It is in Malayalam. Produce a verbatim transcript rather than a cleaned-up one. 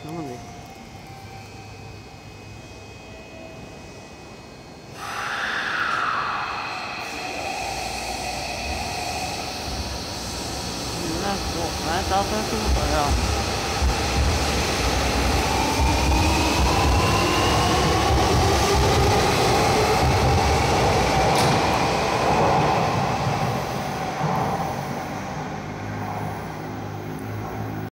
Vamos ver.那我来找分数了。